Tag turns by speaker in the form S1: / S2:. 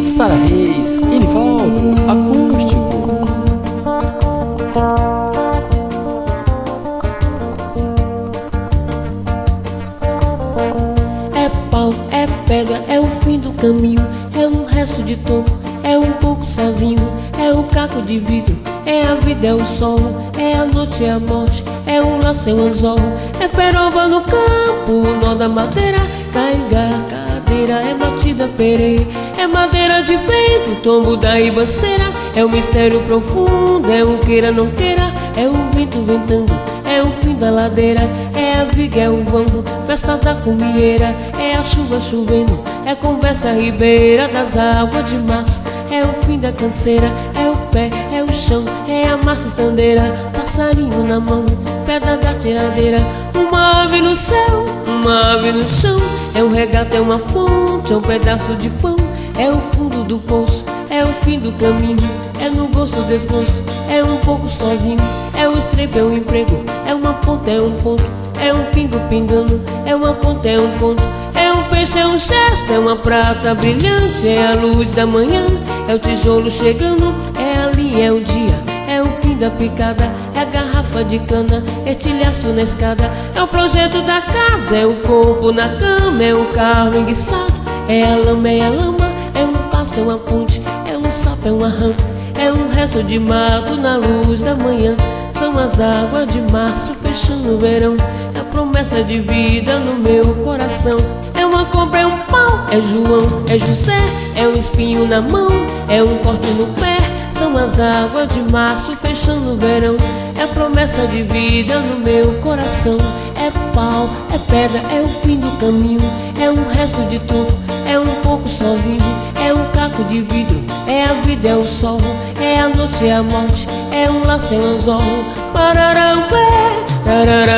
S1: Sara Reis, Inivaldo, acústico.
S2: É pau, é pedra, é o fim do caminho, é um resto de toco, é um pouco sozinho, é um caco de vidro, é a vida, é o sol, é a noite, é a morte, é um laço, é um anzol, é peroba no campo, o nó da madeira, caiga, cadeira, é batida pereira, é madeira de vento, tombo da ribanceira, é um mistério profundo, é um queira não queira, é o vento ventando, é o fim da ladeira, é a viga, é o vão, festa da comieira, é a chuva chovendo, é conversa ribeira das águas de março, é o fim da canseira, é o pé, é o chão, é a massa estandeira, passarinho na mão, pedra da tiradeira, uma ave no céu, uma ave no chão, é um regato, é uma fonte, é um pedaço de pão, é o fundo do poço, é o fim do caminho, é no gosto, desgosto, é um pouco sozinho, é o estrepo, é o emprego, é uma ponta, é um ponto, é um pingo pingando, é uma conta, é um conto, é um peixe, é um gesto, é uma prata brilhante, é a luz da manhã, é o tijolo chegando, é a linha, é o dia, é o fim da picada, é a garrafa de cana, é tilhaço na escada, é o projeto da casa, é o corpo na cama, é o carro enguiçado, é a lama, é um passo, é uma ponte, é um sapo, é uma rã, é um resto de mato na luz da manhã, são as águas de março fechando o verão, é a promessa de vida no meu coração, é uma compra, é um pau, é João, é José, é um espinho na mão, é um corte no pé, são as águas de março fechando o verão, é a promessa de vida no meu coração, é pau, é pedra, é o fim do caminho, é um resto de toco, é um pouco sozinho, é um caco de vidro, é a vida, é o sol, é a noite, é a morte, é um laço, é um anzol, pararaué, tarará.